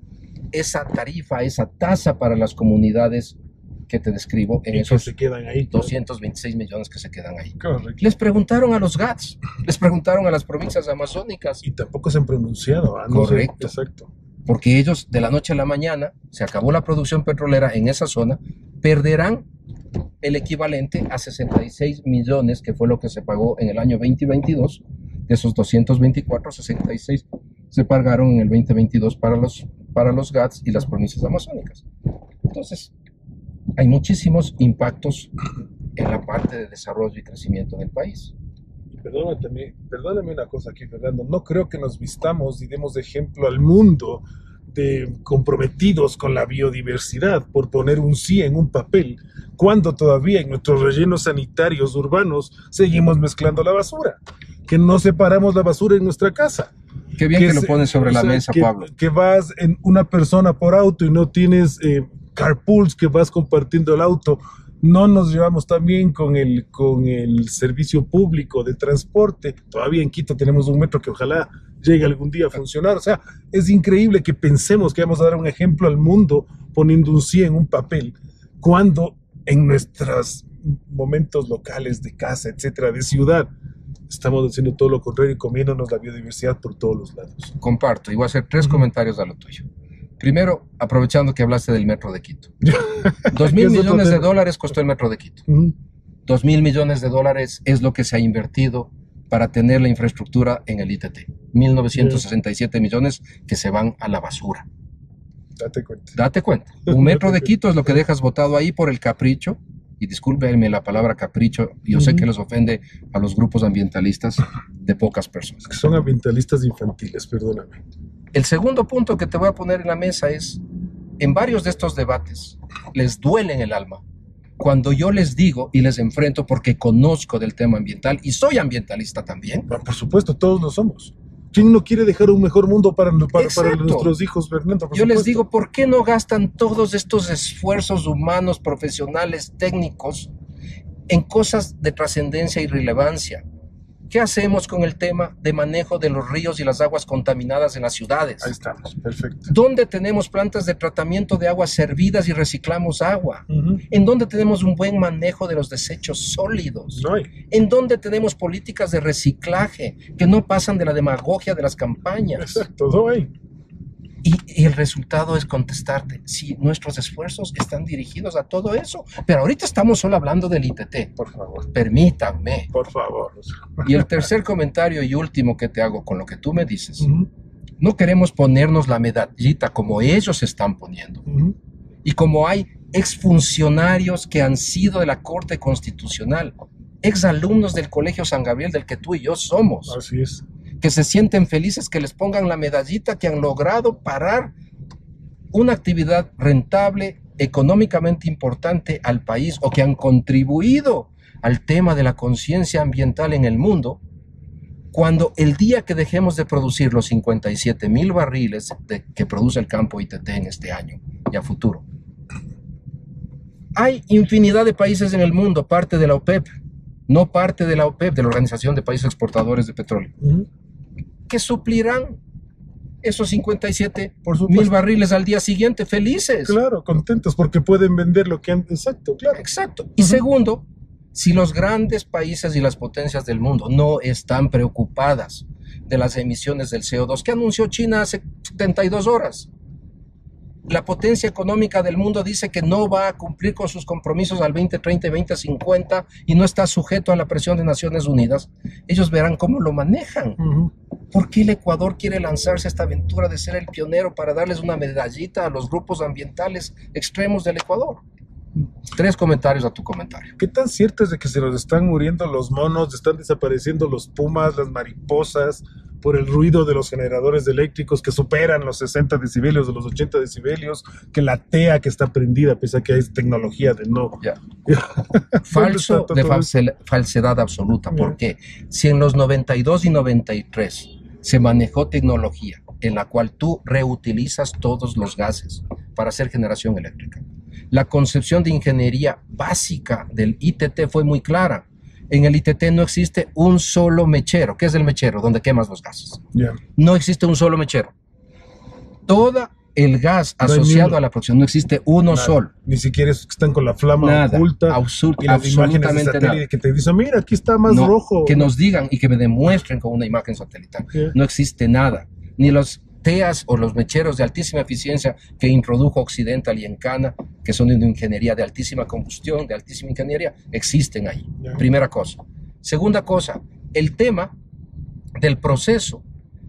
esa tarifa, esa tasa para las comunidades que te describo en esos se quedan ahí, 226 millones que se quedan ahí. Correcto. Les preguntaron a los GATS, les preguntaron a las provincias amazónicas. Y tampoco se han pronunciado. Correcto. Exacto. Porque ellos, de la noche a la mañana, se acabó la producción petrolera en esa zona, perderán el equivalente a 66 millones, que fue lo que se pagó en el año 2022. De esos 224, 66 se pagaron en el 2022 para los GATS y las provincias amazónicas. Entonces, hay muchísimos impactos en la parte de desarrollo y crecimiento del país. Perdóname una cosa aquí, Fernando. No creo que nos vistamos y demos de ejemplo al mundo de comprometidos con la biodiversidad por poner un sí en un papel, cuando todavía en nuestros rellenos sanitarios urbanos seguimos mezclando la basura, que no separamos la basura en nuestra casa. Qué bien que lo pones sobre la mesa, Pablo. Que vas en una persona por auto y no tienes carpools, que vas compartiendo el auto. No nos llevamos tan bien con el servicio público de transporte. Todavía en Quito tenemos un metro que ojalá llegue algún día a funcionar. O sea, es increíble que pensemos que vamos a dar un ejemplo al mundo poniendo un sí en un papel, cuando en nuestros momentos locales de casa, etcétera, de ciudad, estamos haciendo todo lo contrario y comiéndonos la biodiversidad por todos los lados. Comparto, y voy a hacer 3 comentarios a lo tuyo. Primero, aprovechando que hablaste del metro de Quito. 2.000 millones de dólares costó el metro de Quito. 2.000 millones de dólares es lo que se ha invertido para tener la infraestructura en el ITT. 1.967 millones que se van a la basura. Date cuenta. Date cuenta. Un metro de Quito es lo que dejas botado ahí por el capricho. Y discúlpenme la palabra capricho, yo sé que les ofende a los grupos ambientalistas de pocas personas. Que son ambientalistas infantiles, perdóname. El segundo punto que te voy a poner en la mesa es, en varios de estos debates, les duele en el alma cuando yo les digo y les enfrento, porque conozco del tema ambiental y soy ambientalista también. Por supuesto, todos lo somos. ¿Quién no quiere dejar un mejor mundo para nuestros hijos, Fernando? Yo les digo, ¿por qué no gastan todos estos esfuerzos humanos, profesionales, técnicos, en cosas de trascendencia y relevancia? ¿Qué hacemos con el tema de manejo de los ríos y las aguas contaminadas en las ciudades? Ahí estamos, perfecto. ¿Dónde tenemos plantas de tratamiento de aguas servidas y reciclamos agua? ¿En dónde tenemos un buen manejo de los desechos sólidos? No hay. ¿En dónde tenemos políticas de reciclaje que no pasan de la demagogia de las campañas? Exacto, no hay. Y el resultado es contestarte, si nuestros esfuerzos están dirigidos a todo eso. Pero ahorita estamos solo hablando del ITT. Por favor. Permítanme. Por favor. Y el tercer comentario y último que te hago con lo que tú me dices. No queremos ponernos la medallita como ellos se están poniendo. Y como hay exfuncionarios que han sido de la Corte Constitucional, exalumnos del Colegio San Gabriel del que tú y yo somos. Así es. Que se sienten felices que les pongan la medallita que han logrado parar una actividad rentable, económicamente importante al país, o que han contribuido al tema de la conciencia ambiental en el mundo, cuando el día que dejemos de producir los 57,000 barriles que produce el campo ITT en este año y a futuro, hay infinidad de países en el mundo, parte de la OPEP, no parte de la OPEP, de la Organización de Países Exportadores de Petróleo, que suplirán esos 57,000 barriles al día siguiente, felices. Claro, contentos porque pueden vender lo que han... Exacto, claro. Exacto. Y segundo, si los grandes países y las potencias del mundo no están preocupadas de las emisiones del CO2 que anunció China hace 72 horas, la potencia económica del mundo dice que no va a cumplir con sus compromisos al 2030 y 2050 y no está sujeto a la presión de Naciones Unidas, ellos verán cómo lo manejan. ¿Por qué el Ecuador quiere lanzarse a esta aventura de ser el pionero para darles una medallita a los grupos ambientales extremos del Ecuador? 3 comentarios a tu comentario. ¿Qué tan cierto es de que se nos están muriendo los monos, están desapareciendo los pumas, las mariposas, por el ruido de los generadores eléctricos que superan los 60 decibelios o los 80 decibelios, que la TEA que está prendida, pese a que hay tecnología de no... Falso, de falsedad absoluta. ¿Por qué? Si en los 92 y 93 se manejó tecnología en la cual tú reutilizas todos los gases para hacer generación eléctrica, la concepción de ingeniería básica del ITT fue muy clara. En el ITT no existe un solo mechero. ¿Qué es el mechero? Donde quemas los gases. Yeah. No existe un solo mechero. Todo el gas asociado a la producción, no existe uno solo. Ni siquiera esos que están con la flama oculta. Y las imágenes de satélite que te dicen, mira, aquí está más rojo. Que nos digan y que me demuestren con una imagen satelital. Yeah. No existe nada. Ni los TEAs o los mecheros de altísima eficiencia que introdujo Occidental y Encana, que son de ingeniería de altísima combustión, de altísima ingeniería, existen ahí. Yeah. Primera cosa. Segunda cosa, el tema del proceso.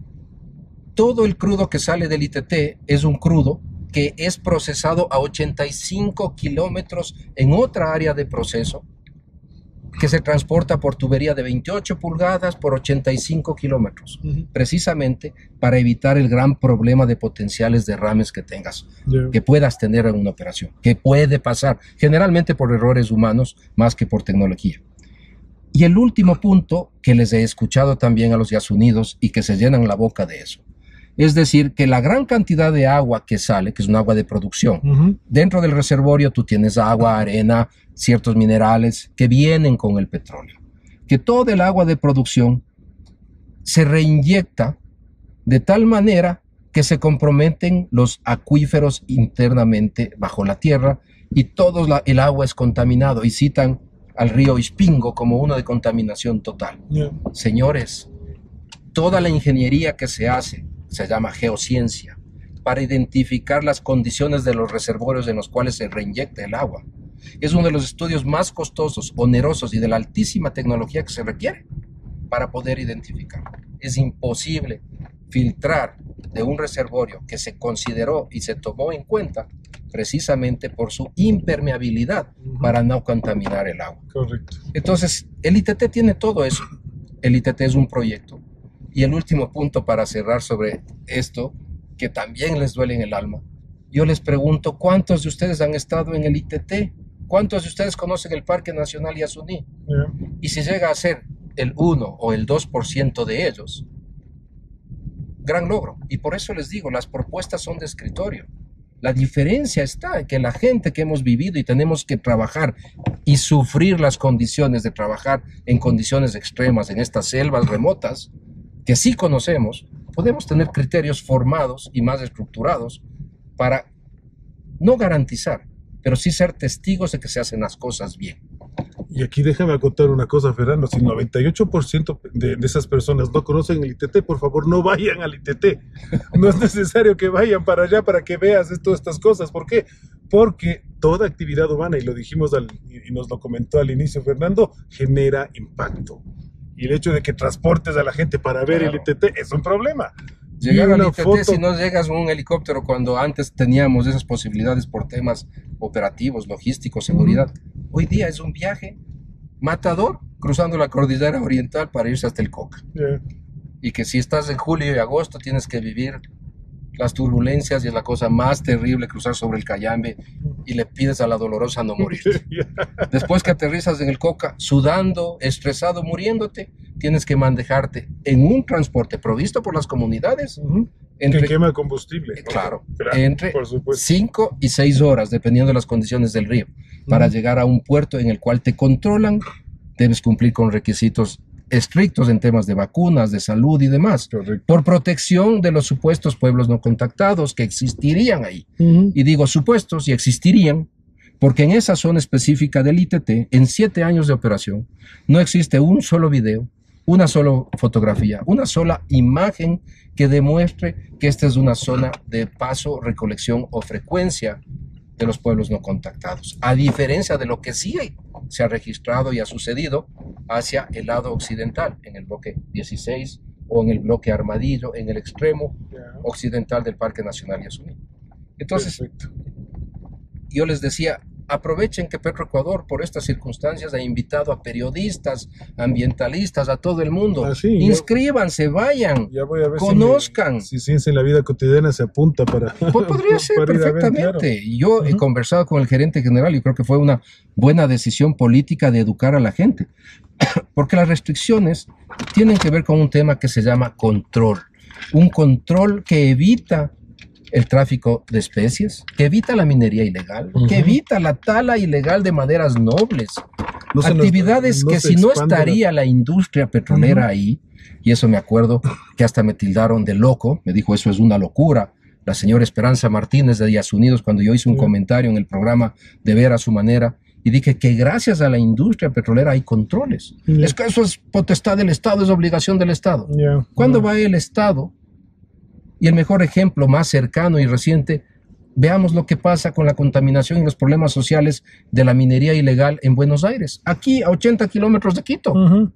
Todo el crudo que sale del ITT es un crudo que es procesado a 85 kilómetros en otra área de proceso, que se transporta por tubería de 28 pulgadas por 85 kilómetros, precisamente para evitar el gran problema de potenciales derrames que tengas, que puedas tener en una operación, que puede pasar, generalmente por errores humanos más que por tecnología. Y el último punto que les he escuchado también a los Yasunidos y que se llenan la boca de eso, es decir, que la gran cantidad de agua que sale, que es un agua de producción, dentro del reservorio tú tienes agua, arena, ciertos minerales que vienen con el petróleo. Que todo el agua de producción se reinyecta de tal manera que se comprometen los acuíferos internamente bajo la tierra y todo el agua es contaminado y citan al río Ispingo como uno de contaminación total. Yeah. Señores, toda la ingeniería que se hace se llama geociencia, para identificar las condiciones de los reservorios en los cuales se reinyecta el agua. Es uno de los estudios más costosos, onerosos y de la altísima tecnología que se requiere para poder identificar. Es imposible filtrar de un reservorio que se consideró y se tomó en cuenta precisamente por su impermeabilidad para no contaminar el agua. Correcto. Entonces, el ITT tiene todo eso. El ITT es un proyecto. Y el último punto para cerrar sobre esto, que también les duele en el alma. Yo les pregunto, ¿cuántos de ustedes han estado en el ITT? ¿Cuántos de ustedes conocen el Parque Nacional Yasuní? Yeah. Y si llega a ser el 1 o el 2% de ellos, gran logro. Y por eso les digo, las propuestas son de escritorio. La diferencia está en que la gente que hemos vivido y tenemos que trabajar y sufrir las condiciones de trabajar en condiciones extremas en estas selvas remotas, que sí conocemos, podemos tener criterios formados y más estructurados para no garantizar, pero sí ser testigos de que se hacen las cosas bien. Y aquí déjame acotar una cosa, Fernando, si el 98% de esas personas no conocen el ITT, por favor no vayan al ITT. No es necesario que vayan para allá para que veas todas estas cosas. ¿Por qué? Porque toda actividad humana, y lo dijimos y nos lo comentó al inicio Fernando, genera impacto. Y el hecho de que transportes a la gente para ver el ITT es un problema. Llegar al ITT, si no llegas en un helicóptero cuando antes teníamos esas posibilidades por temas operativos, logísticos, seguridad, hoy día es un viaje matador cruzando la cordillera oriental para irse hasta el Coca. Yeah. Y que si estás en julio y agosto tienes que vivir las turbulencias y es la cosa más terrible cruzar sobre el Cayambe y le pides a la dolorosa no morir. Yeah. Después que aterrizas en el Coca, sudando, estresado, muriéndote, tienes que manejarte en un transporte provisto por las comunidades. Que quema combustible. Claro, entre 5 y 6 horas, dependiendo de las condiciones del río, para llegar a un puerto en el cual te controlan, debes cumplir con requisitos estrictos en temas de vacunas, de salud y demás, por protección de los supuestos pueblos no contactados que existirían ahí. Y digo supuestos y existirían, porque en esa zona específica del ITT, en 7 años de operación, no existe un solo video, una sola fotografía, una sola imagen que demuestre que esta es una zona de paso, recolección o frecuencia de los pueblos no contactados, a diferencia de lo que sí se ha registrado y ha sucedido hacia el lado occidental, en el bloque 16 o en el bloque Armadillo, en el extremo occidental del Parque Nacional Yasuní. Entonces, yo les decía, aprovechen que Petroecuador, por estas circunstancias, ha invitado a periodistas, ambientalistas, a todo el mundo. Inscríbanse, vayan, conozcan. Si Ciencia en la Vida Cotidiana se apunta para... Pues podría ser para perfectamente. Yo he conversado con el gerente general y creo que fue una buena decisión política de educar a la gente. Porque las restricciones tienen que ver con un tema que se llama control. Un control que evita el tráfico de especies, que evita la minería ilegal, que evita la tala ilegal de maderas nobles, actividades que si no estaría la industria petrolera ahí, y eso me acuerdo que hasta me tildaron de loco, me dijo eso es una locura, la señora Esperanza Martínez de Días Unidos, cuando yo hice un comentario en el programa de Ver a su Manera, y dije que gracias a la industria petrolera hay controles. Es que eso es potestad del Estado, es obligación del Estado. ¿Cuándo va el Estado? Y el mejor ejemplo más cercano y reciente, veamos lo que pasa con la contaminación y los problemas sociales de la minería ilegal en Buenos Aires, aquí a 80 kilómetros de Quito.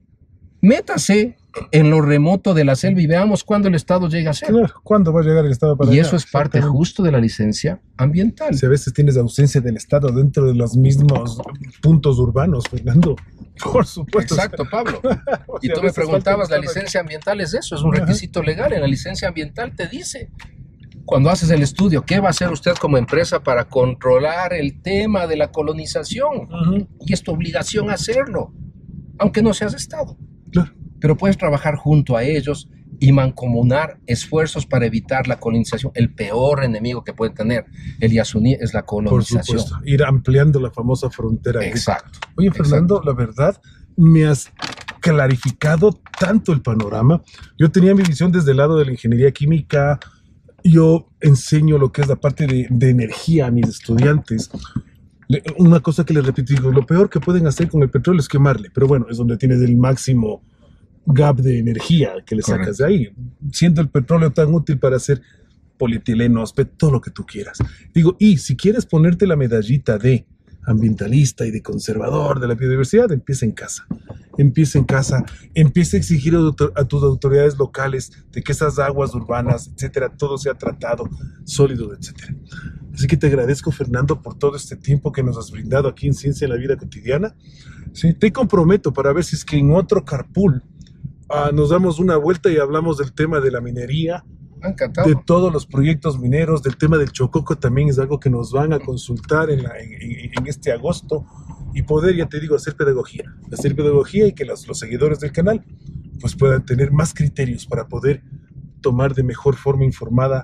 Métase en lo remoto de la selva y veamos cuándo el Estado llega a ser. Claro, ¿cuándo va a llegar el Estado para Y allá? eso es parte justo de la licencia ambiental. Si a veces tienes ausencia del Estado dentro de los mismos puntos urbanos, Fernando. Por supuesto. Exacto, Pablo. Y tú me preguntabas, la licencia ambiental es eso, es un requisito legal. En la licencia ambiental te dice, cuando haces el estudio, ¿qué va a hacer usted como empresa para controlar el tema de la colonización? Y es tu obligación hacerlo, aunque no seas Estado. Claro. Pero puedes trabajar junto a ellos y mancomunar esfuerzos para evitar la colonización. El peor enemigo que puede tener el Yasuní es la colonización. Por supuesto, ir ampliando la famosa frontera. Exacto. Oye, Fernando, la verdad, me has clarificado tanto el panorama. Yo tenía mi visión desde el lado de la ingeniería química. Yo enseño lo que es la parte de energía a mis estudiantes. Una cosa que les repito, digo, lo peor que pueden hacer con el petróleo es quemarle, pero bueno, es donde tienes el máximo gap de energía que le sacas de ahí, siendo el petróleo tan útil para hacer polietilenos, todo lo que tú quieras. Digo, y si quieres ponerte la medallita de ambientalista y de conservador de la biodiversidad, empieza en casa. Empieza en casa, empieza a exigir a tus autoridades locales de que esas aguas urbanas, etcétera, todo sea tratado, sólido, etcétera. Así que te agradezco, Fernando, por todo este tiempo que nos has brindado aquí en Ciencia en la Vida Cotidiana. Sí, te comprometo para ver si es que en otro carpool nos damos una vuelta y hablamos del tema de la minería, de todos los proyectos mineros, del tema del Chococo también es algo que nos van a consultar en este agosto y poder, ya te digo, hacer pedagogía y que los seguidores del canal pues puedan tener más criterios para poder tomar de mejor forma informada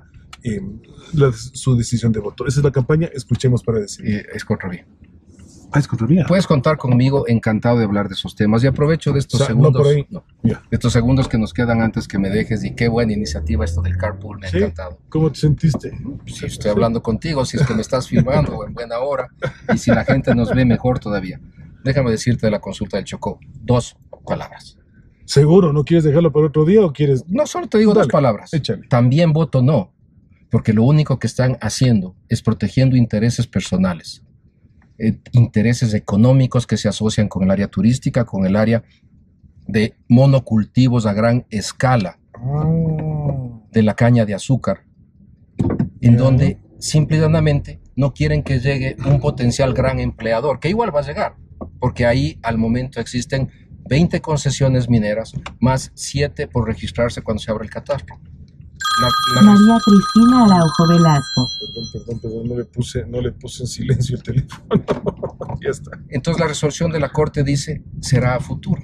su decisión de voto. Esa es la campaña, escuchemos para decidir. Es contravía. Es contravía. Puedes contar conmigo, encantado de hablar de esos temas. Y aprovecho de estos estos segundos que nos quedan antes que me dejes. Y qué buena iniciativa esto del carpool, me ha encantado. ¿Cómo te sentiste? Si estoy hablando contigo, si es que me estás filmando en buena hora, y si la gente nos ve mejor todavía. Déjame decirte de la consulta del Chocó. 2 palabras. ¿Seguro? ¿No quieres dejarlo para otro día o quieres...? No, solo te digo 2 palabras. Échale. También voto no, porque lo único que están haciendo es protegiendo intereses personales. Intereses económicos que se asocian con el área turística, con el área de monocultivos a gran escala de la caña de azúcar, en donde simple y llanamente no quieren que llegue un potencial gran empleador, que igual va a llegar, porque ahí al momento existen 20 concesiones mineras, más 7 por registrarse cuando se abre el catastro. María Cristina Araujo Velasco. Perdón, no le puse en silencio el teléfono. Ya está. Entonces la resolución de la Corte dice, será a futuro.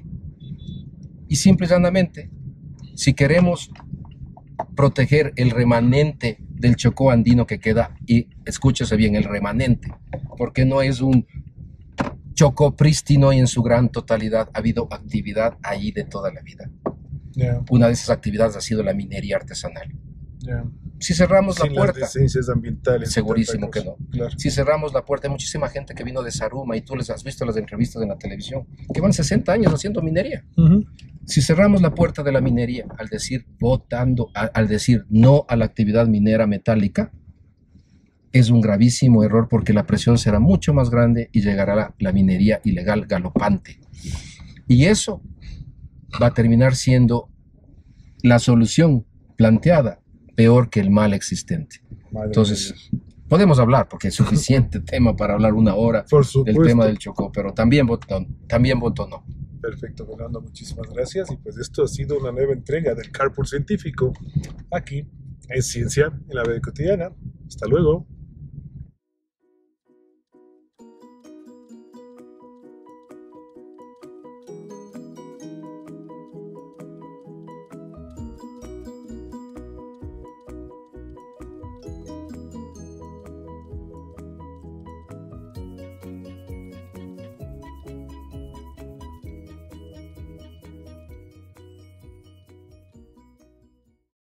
Y simple y llanamente, si queremos proteger el remanente del Chocó andino que queda, y escúchese bien, el remanente, porque no es un Chocó prístino y en su gran totalidad ha habido actividad allí de toda la vida. Una de esas actividades ha sido la minería artesanal. Si cerramos la puerta, las licencias ambientales, segurísimo que no. Claro. Si cerramos la puerta, hay muchísima gente que vino de Zaruma y tú les has visto las entrevistas en la televisión, que van 60 años haciendo minería. Si cerramos la puerta de la minería al decir al decir no a la actividad minera metálica, es un gravísimo error porque la presión será mucho más grande y llegará la minería ilegal galopante. Y eso va a terminar siendo la solución planteada peor que el mal existente. Entonces, podemos hablar, porque es suficiente tema para hablar 1 hora del tema del Chocó, pero también votó no. Perfecto, Fernando, muchísimas gracias. Y pues esto ha sido una nueva entrega del Carpool Científico, aquí en Ciencia en la Vida Cotidiana. Hasta luego.